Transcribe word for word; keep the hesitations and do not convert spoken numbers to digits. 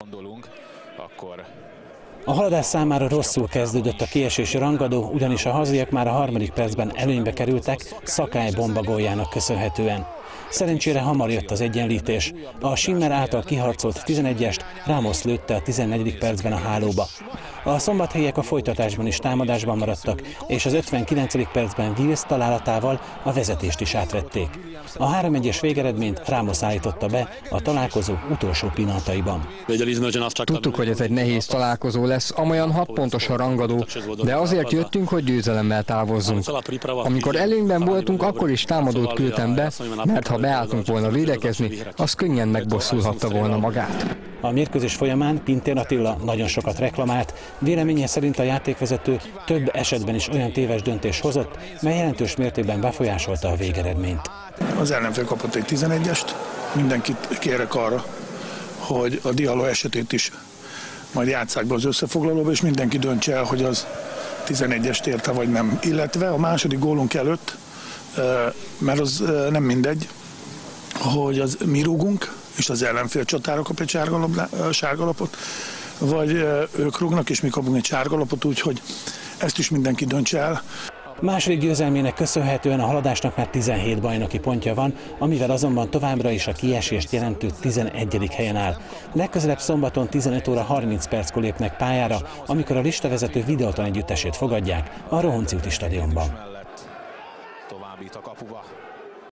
gondolunk, akkor... A haladás számára rosszul kezdődött a kiesési rangadó, ugyanis a hazaiak már a harmadik percben előnybe kerültek Szakály bombagóljának köszönhetően. Szerencsére hamar jött az egyenlítés. A Schimmer által kiharcolt tizenegyest Ramos lőtte a tizennegyedik percben a hálóba. A szombathelyiek a folytatásban is támadásban maradtak, és az ötvenkilencedik percben Wills találatával a vezetést is átvették. A három egyes végeredményt Ramos állította be a találkozó utolsó pillanataiban. Tudtuk, hogy ez egy nehéz találkozó lesz, amolyan hat pontos a rangadó, de azért jöttünk, hogy győzelemmel távozzunk. Amikor előnyben voltunk, akkor is támadót küldtem be, mert ha beálltunk volna védekezni, az könnyen megbosszulhatta volna magát. A mérkőzés folyamán Pintér Attila nagyon sokat reklamált, véleménye szerint a játékvezető több esetben is olyan téves döntés hozott, mely jelentős mértékben befolyásolta a végeredményt. Az ellenfél kapott egy tizenegyest, mindenkit kérek arra, hogy a Diallo esetét is majd játsszák be az összefoglalóba, és mindenki döntse el, hogy az tizenegyest érte vagy nem. Illetve a második gólunk előtt, mert az nem mindegy, hogy az mi rúgunk, és az ellenfél csatára kap egy sárgalapot, vagy ők rúgnak, és mi kapunk egy sárgalapot, úgyhogy ezt is mindenki döntse el. Második győzelmének köszönhetően a haladásnak már tizenhét bajnoki pontja van, amivel azonban továbbra is a kiesést jelentő tizenegyedik helyen áll. Legközelebb szombaton tizenöt óra harminc perckor lépnek pályára, amikor a listavezető Videoton együttesét fogadják a Rohonci úti stadionban. Továbbít a kapuba.